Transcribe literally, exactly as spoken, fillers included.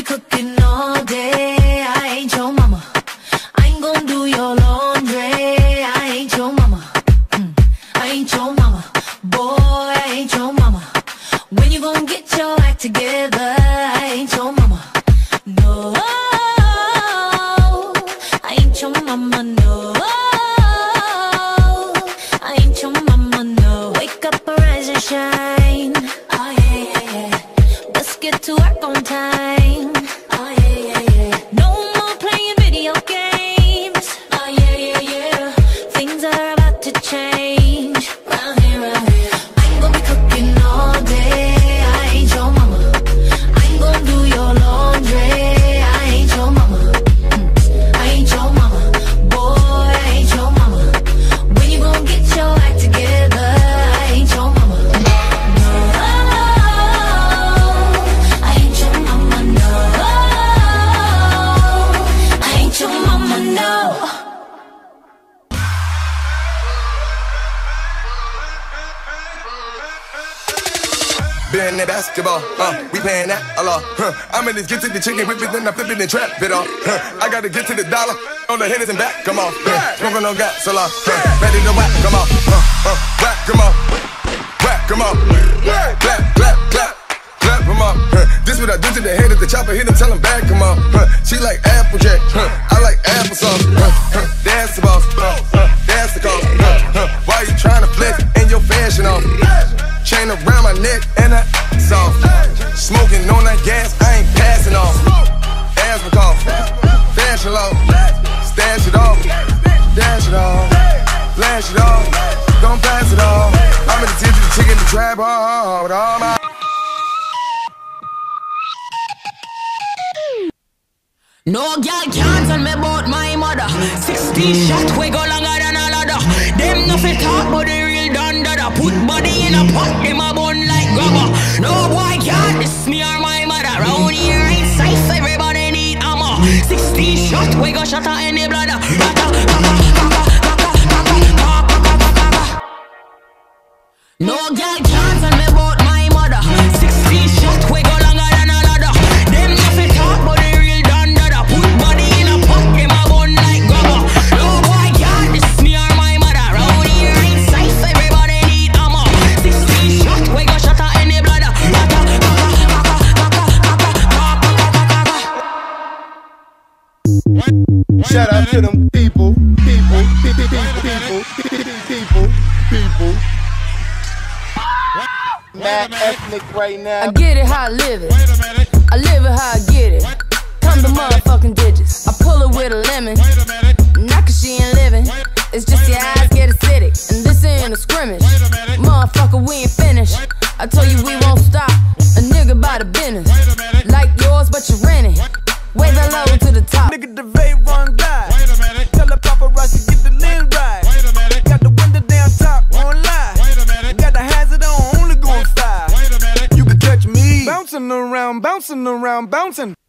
cooking all day. I ain't your mama. I ain't gon' do your laundry. I ain't your mama. Mm. I ain't your mama. Boy, I ain't your mama. When you gon' get your act together? I ain't your mama. No, I ain't your mama. No, I ain't your mama. No. Wake up, arise and shine. Oh yeah, yeah, yeah. Let's get to work on time. Oh yeah, yeah, yeah. No more playing video games. Oh yeah, yeah, yeah. Things are about to change. Round here, round here. I ain't gon' be cooking all day. I ain't your mama. I ain't gon' do your laundry. I ain't your mama. Mm. I ain't your mama. Boy, I ain't your mama. When you gon' get your act together? I ain't your mama. No, I ain't your mama. No, I ain't your mama. No. Been that basketball, uh, we paying that a lot. Huh. I'm in this get to the chicken, whip it, then I flip it and trap it off. Huh. I gotta get to the dollar, on the hitters and back, come on. Huh. Smoking on gas, so long. Huh. Ready to whack, come on. Huh. Huh. Whack, come on. Whack, come on. Clap, clap, clap, clap, come on. Huh. This what I do to the head of the chopper, hit him, tell him back, come on. Huh. She like Applejack, huh. I like applesauce. Huh. Huh. That's the boss, huh. Huh. That's the cost. Huh. Huh. Why you trying to flex in your fashion off? Chain around my neck and I soft. Smoking on that gas, I ain't passing off. Asthma cough, fashion low. Stash it off, dash it off, flash it off, don't pass it off. I'm in the tip of the chicken, the trap hard with all my. No girl can't tell me about my mother. Sixteen shots we go longer than a ladder. Them no fit talk but the real done dada. Put body in a pot, them a bun like grabber. No boy can't diss me or my mother. Round here ain't safe, everybody need ammo. Sixteen shots we go shot her in the bladder. No girl can't tell me about my mother. Sixteen shots we go longer than a ladder. Them no fit talk but the real done dada. Put body in a pot, them a bun like grabber. No boy can't diss me or my mother. Round here ain't safe, everybody need ammo. Sixteen shots we go shot her in the bladder. Shout out to them people, people, people, people, people, people, people. Mad ethnic right now. I get it how I live it. I live it how I get it. Come the motherfucking digits. I pull it with a lemon. Not cause she ain't living. It's just your eyes get acidic. And this ain't a scrimmage. Motherfucker, we ain't finished. I told you we won't stop. A nigga by the business. Like yours, but you rent it. Way the low to the top. Nigga, the vape run die. Tell the paparazzi get the lens right. Got the window down top, won't lie. Got the hazard on, only going five. You can catch me bouncing around, bouncing around, bouncing.